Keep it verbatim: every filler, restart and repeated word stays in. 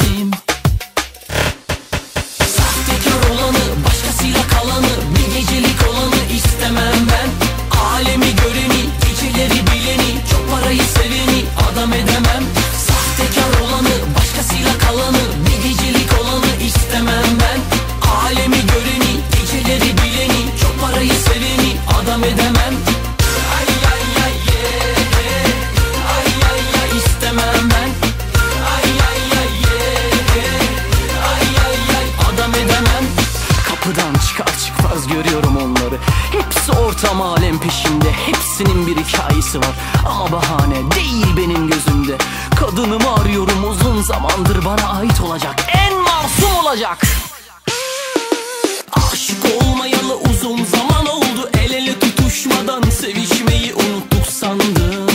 benim. Sahtekar olanı, başkasıyla kalanı, bir gecelik olanı istemem ben. Alemi göreni, geceleri bileni, çok parayı seveni adam edemem. Sahtekar olanı, başkasıyla kalanı, bir gecelik olanı istemem ben. Alemi göreni, geceleri bileni, çok parayı seveni adam edemem. Ay ay ay yeah, yeah. Ay ay ay istemem ben. Ay ay ay yeah, yeah. Ay ay ay adam edemem. Kapıdan çıkar çıkmaz görüyorum onları. Hepsi ortam alem peşinde. Hepsinin bir hikayesi var ama bahane değil benim gözümde. Kadınımı arıyorum uzun zamandır, bana ait olacak, en masum olacak. Aşık olmayalı uzun zaman oldu. El ele tutuşmadan sevişmeyi unuttuk sandım.